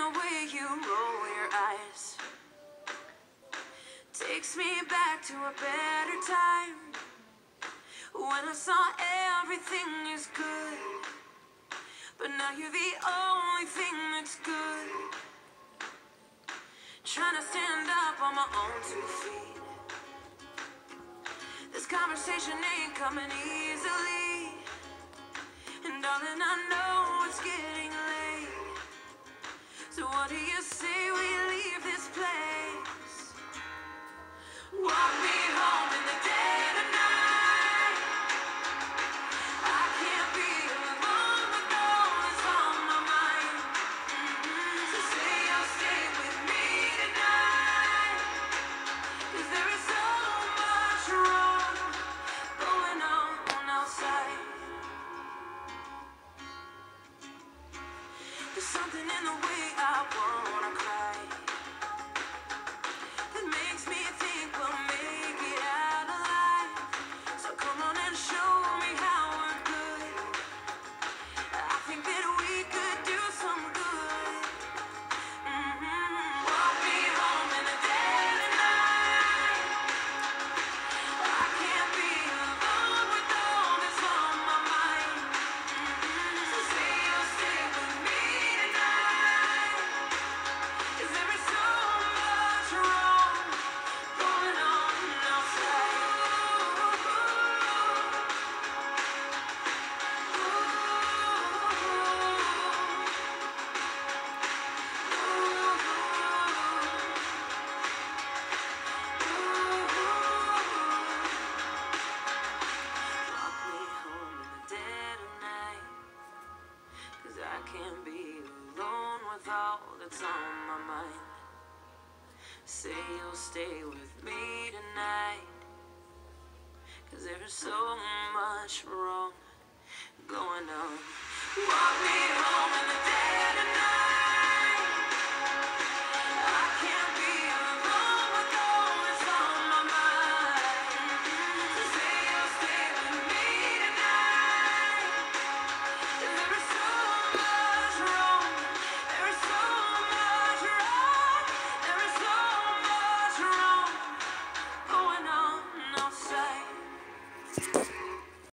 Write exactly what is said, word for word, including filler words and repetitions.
the way you roll your eyes takes me back to a better time, when I saw everything is good, but now you're the only thing that's good. Trying to stand up on my own two feet. This conversation ain't coming easily, and darling, I know it's getting late. So what do you say we leave this place? Walk me home in the dead of night. I can't be alone with all that's on my mind. Mm-hmm. So say you'll stay with me tonight, 'cause there is so much wrong going on outside. There's something in the way I wanna cry that makes me think we'll make it out alive. So come on and show me how we're good. I think that we could do some good. Mm-hmm. Walk me home in the dead of night. I can't be alone with all that's on my mind. Mm-hmm. So say you'll stay with me tonight, 'cause there is so much wrong going on outside. Walk me home in the dead of night, 'cause I can't be alone with all that's on my mind. Say you'll stay with me tonight, 'cause there is so much wrong going on. Walk me home in the dead of night.